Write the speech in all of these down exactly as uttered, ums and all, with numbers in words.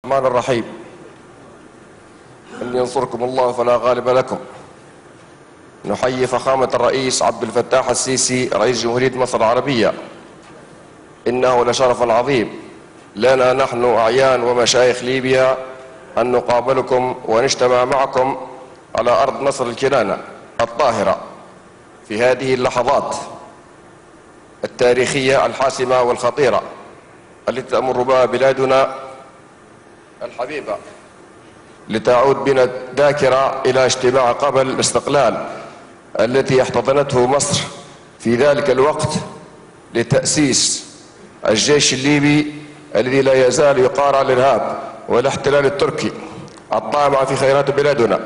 الرحمن الرحيم. إن ينصركم الله فلا غالب لكم. نحيي فخامة الرئيس عبد الفتاح السيسي رئيس جمهورية مصر العربية. إنه لشرف عظيم لنا نحن أعيان ومشايخ ليبيا أن نقابلكم ونجتمع معكم على أرض مصر الكنانة الطاهرة في هذه اللحظات التاريخية الحاسمة والخطيرة التي تمر بها بلادنا الحبيبة، لتعود بنا الذاكرة إلى اجتماع قبل الاستقلال التي احتضنته مصر في ذلك الوقت لتأسيس الجيش الليبي الذي لا يزال يقارع الإرهاب والاحتلال التركي الطامع في خيرات بلادنا،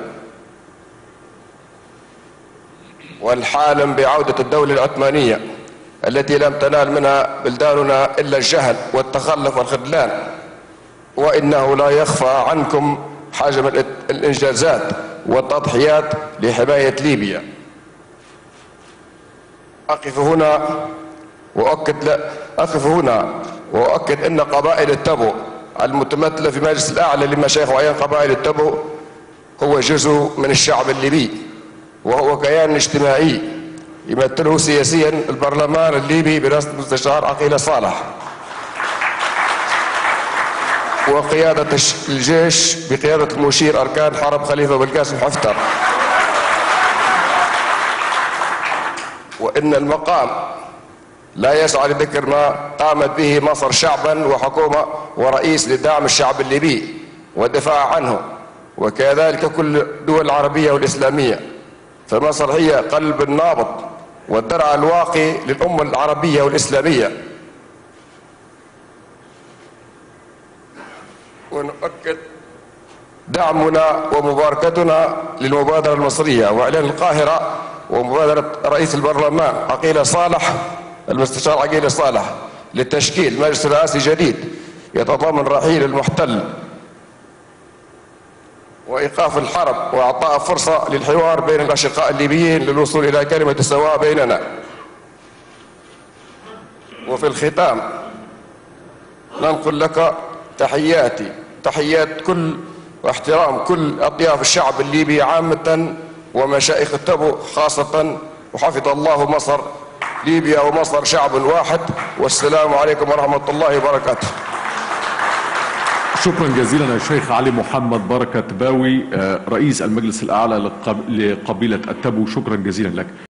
والحالم بعودة الدولة العثمانية التي لم تنال منها بلداننا إلا الجهل والتخلف والخذلان. وإنه لا يخفى عنكم حجم الإنجازات والتضحيات لحماية ليبيا. أقف هنا وأؤكد أقف هنا وأؤكد أن قبائل التبو المتمثلة في مجلس الأعلى لمشايخ وأعيان قبائل التبو هو جزء من الشعب الليبي، وهو كيان اجتماعي يمثله سياسيا البرلمان الليبي برئاسة المستشار عقيل صالح، وقيادة الجيش بقيادة المشير أركان حرب خليفة بالقاسم حفتر. وإن المقام لا يسعى لذكر ما قامت به مصر شعبا وحكومة ورئيس لدعم الشعب الليبي والدفاع عنه، وكذلك كل الدول العربية والإسلامية. فمصر هي قلب النابض والدرع الواقي للأمة العربية والإسلامية. ونؤكد دعمنا ومباركتنا للمبادرة المصرية وإعلان القاهرة ومبادرة رئيس البرلمان عقيل صالح المستشار عقيل صالح لتشكيل مجلس رئاسي جديد يتضمن رحيل المحتل وإيقاف الحرب وإعطاء فرصة للحوار بين الأشقاء الليبيين للوصول إلى كلمة السواء بيننا. وفي الختام ننقل لك تحياتي تحيات كل واحترام كل أطياف الشعب الليبي عامة ومشايخ التبو خاصة، وحفظ الله مصر. ليبيا ومصر شعب واحد، والسلام عليكم ورحمة الله وبركاته. شكرا جزيلا الشيخ علي محمد بركة باوي رئيس المجلس الأعلى لقبيلة التبو، شكرا جزيلا لك.